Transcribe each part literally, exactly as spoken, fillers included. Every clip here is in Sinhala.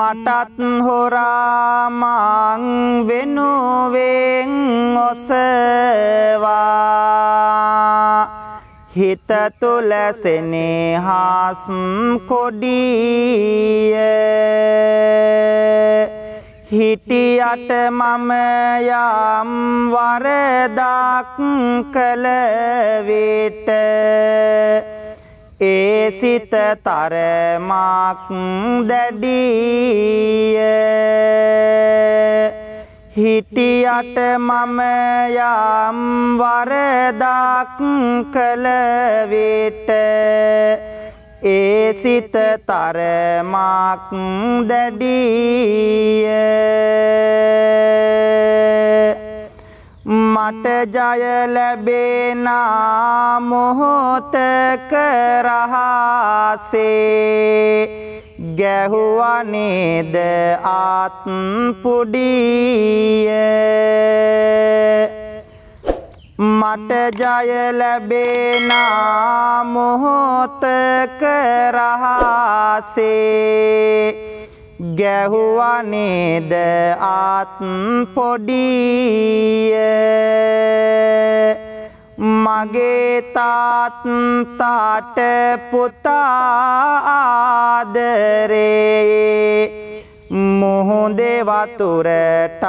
මටත් හොරා මං වෙනුවෙන් ඔසවා හිත තුල සෙනෙහස් කොඩිය හිටියට මම යම් වරදක් කළ විට ඒ සිත තරමක් දැඩිය හිටියට මම යම් වරදක් කළ විට ඒ සිත තරමක් දැඩිය මට ජය ලැබෙන මොහොතක රහසේ ගැහුවා නේද ආත් පුඩිය මට ජය ලැබෙන මොහොතක රහසේ ගැහුවා නේද ආත් පොඩිය මගේ තාත්තාට පුතා ආදරේ මුහුදේ වතුරටත්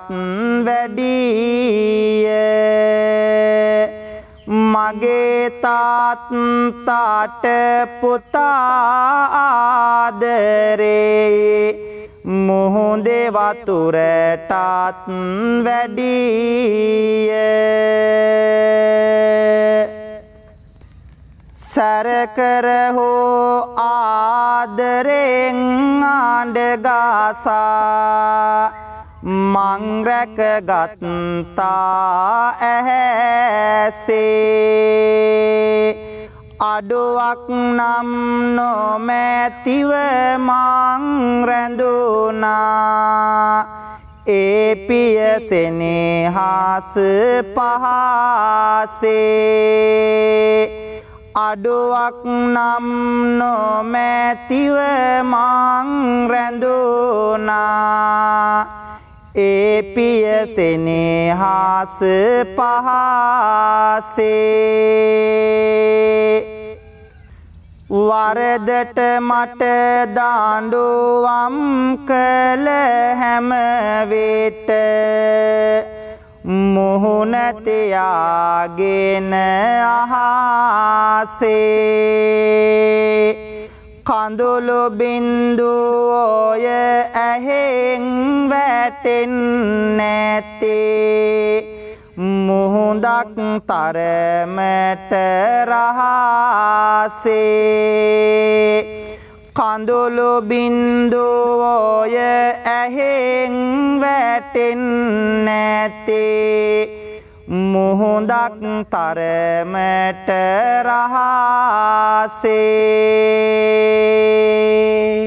වැඩිය මගේ තාත්තාට පුතා ආදරේ මුහුදේ වතුරටත් වැඩිය සැරකර හෝ ආදරෙන් ආඩගසා මං රැකගත්තා ඇහැසේ අඩුවක් නම් නොමැතිව මං රැඳුනා ඒ පිය සෙනෙහස පහසේ අඩුවක් නම් නොමැතිව මං රැඳුනා ඒ පිය සෙනෙහස පහසේ වරදට මට දඬුවම් කළ හැම විට මුහුණ තියාගෙන අහසේ කඳුළු බින්දුවෝය ඇහෙන් වැටෙන්නේ නැත්තේ මුහුදක් තරමට රහසේ කඳුළු බින්දුවෝය ඇහෙන් වැටෙන්නේ නැත්තේ මුහුදක් තරමට රහසේ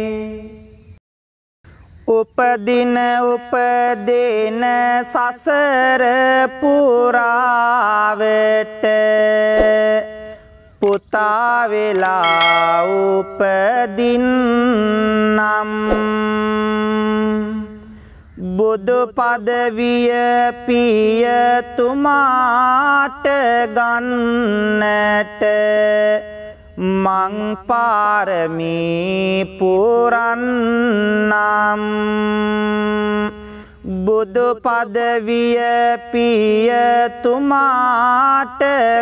උපදින උපදින සසර පුරාවට පුතා වෙලා උපදින්නම් බුදු පදවිය පියතුමාට ගන්නට මං පාරමී පුරන්නම් බුදු පදවිය පියතුමාට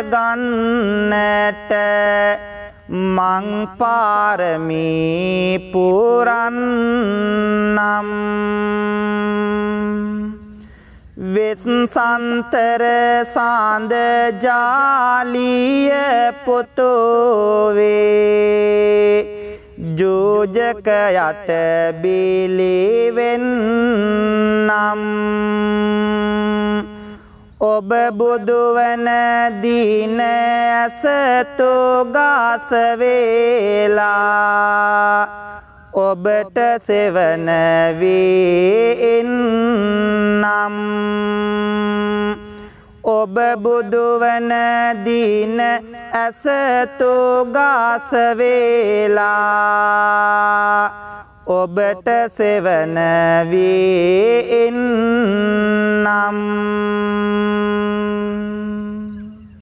ගන්නට මං පාරමී පුරන්නම් වෙස්සන්තර සාන්ද ජාලිය පොතෝවේ ජෝජක යට බිලිවෙන්නම් ඔබ බුදුවන දින ඇසතු ගාස වේලා ඔබට සෙවන වේන්නම් ඔබ බුදුවන දින ඇසතු ගාස වේලා ඔබට සෙවන වී ඉන්නම්